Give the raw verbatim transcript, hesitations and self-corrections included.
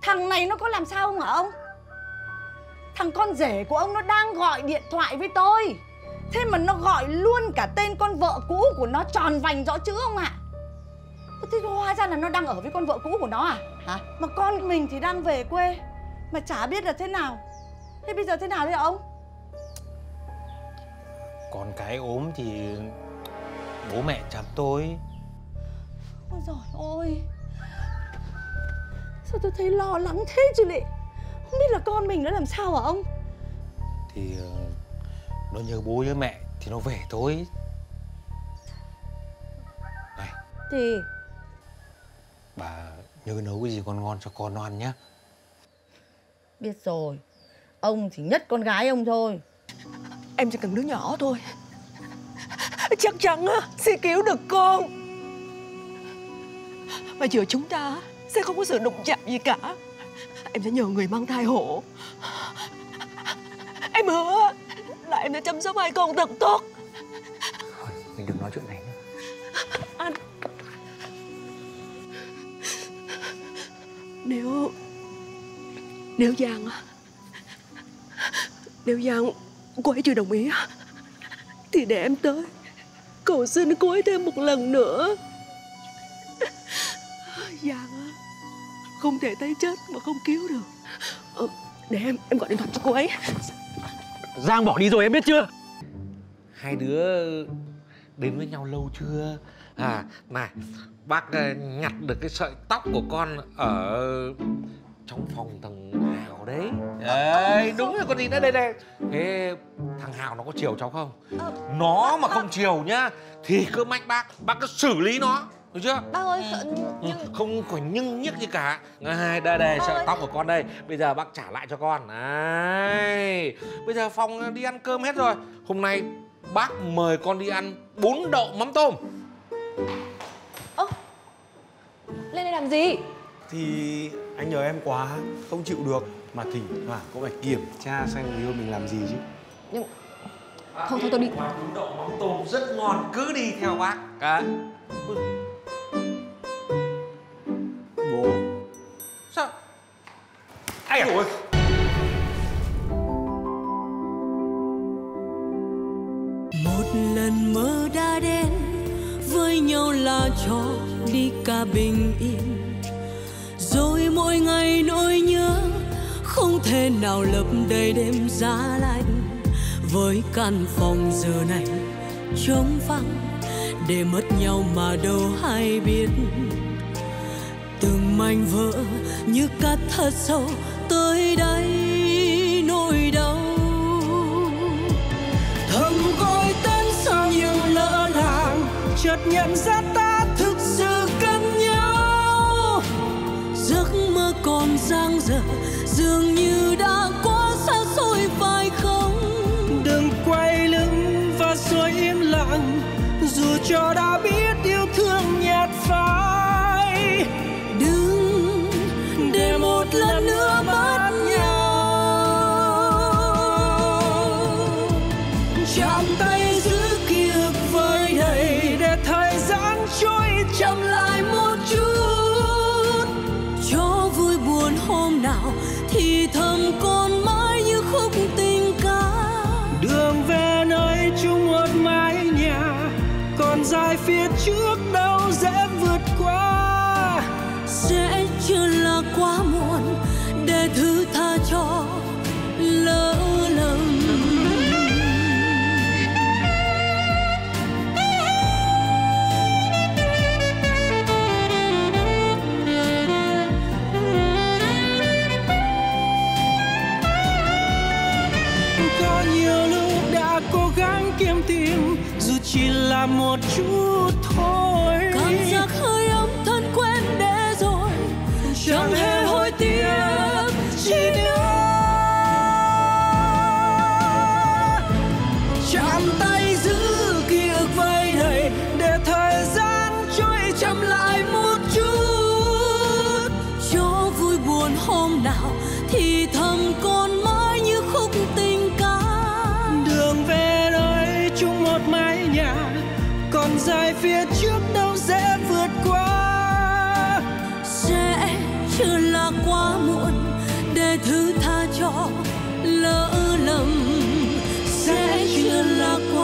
Thằng này nó có làm sao không hả ông? Thằng con rể của ông nó đang gọi điện thoại với tôi. Thế mà nó gọi luôn cả tên con vợ cũ của nó tròn vành rõ chữ ông ạ. Thế hóa ra là nó đang ở với con vợ cũ của nó à? Hả? Mà con mình thì đang về quê mà chả biết là thế nào. Thế bây giờ thế nào đấy ông? Con cái ốm thì bố mẹ chăm tôi. Ôi giời ơi, sao tôi thấy lo lắng thế chứ lị. Không biết là con mình nó làm sao hả ông? Thì nó nhớ bố nhớ mẹ thì nó về thôi. Này, Thì bà nhớ nấu cái gì ngon ngon cho con nó ăn nhá. biết rồi, ông chỉ nhất con gái ông thôi. Em chỉ cần đứa nhỏ thôi, chắc chắn sẽ cứu được con. Mà giữa chúng ta sẽ không có sự đụng chạm gì cả. Em sẽ nhờ người mang thai hộ. Em hứa là em sẽ chăm sóc hai con thật tốt. Thôi, mình đừng nói chuyện này nữa. Anh, Nếu Nếu Giang Nếu Giang cô ấy chưa đồng ý thì để em tới cầu xin cô ấy thêm một lần nữa. Giang không thể thấy chết mà không cứu được. ờ, Để em em gọi điện thoại cho cô ấy. Giang bỏ đi rồi em biết chưa? Hai đứa đến với nhau lâu chưa? À, này, bác nhặt được cái sợi tóc của con ở trong phòng thằng Hào đấy. Đấy, đúng rồi, con gì nữa đây đây. Thế thằng Hào nó có chiều cháu không? Nó mà không chiều nhá thì cứ mách bác, bác cứ xử lý nó, được chưa? Bác ơi, nhưng... không phải nhưng nhức gì cả. Đây, đây, đây, sợi tóc của con đây. Bây giờ bác trả lại cho con. Đấy. Bây giờ Phong đi ăn cơm hết rồi. Hôm nay bác mời con đi ăn bún đậu mắm tôm. Ơ, lên đây làm gì? Thì anh nhờ em quá, không chịu được. Mà thỉnh thoảng cũng phải kiểm tra xem người yêu mình làm gì chứ. Nhưng... Thôi thôi tôi đi. Quán bún đậu mắm tôm rất ngon, cứ đi theo bác. Cả. Bố. Sao? Ai ôi. Một lần mơ đã đến với nhau là cho đi cả bình yên, rồi mỗi ngày nỗi nhớ không thể nào lấp đầy đêm giá lạnh. Với căn phòng giờ này trống vắng để mất nhau mà đâu hay biết. Từng mảnh vỡ như cắt thật sâu tới đáy nỗi đau. Thầm gọi tên sao nhưng lỡ làng, chợt nhận ra ta thực sự cần nhau. Giấc mơ còn dang dở dường như đã quá xa xôi phải không? Đừng quay lưng và rồi im lặng, dù cho đã biết yêu thương nhạt phai. Đừng để một lần nữa mất nhau. Chạm tay giữ ký ức vơi đầy để thời gian trôi chậm lại một chút. Cho vui buồn hôm nào thì thầm còn mãi như khúc tình ca. Đường về nơi chung một mái nhà còn dài phía trước đâu dễ vượt qua. Sẽ chưa là quá muộn để thứ tha cho lỡ lầm. Có nhiều lúc đã cố gắng kiếm tìm dù chỉ là một chút thôi. Cảm giác hơi ấm thân quen để rồi chẳng hề hối tiếc chi nữa. Chạm tay giữ ký ức vơi đầy để thời gian trôi chậm lại một chút. cho vui buồn hôm nào thì thầm còn mãi như khúc tình ca. Đường về nơi chung một mái nhà còn dài phía trước đâu dễ vượt qua. Sẽ chưa là quá quá muộn để thứ tha cho lỡ lầm, sẽ chưa là quá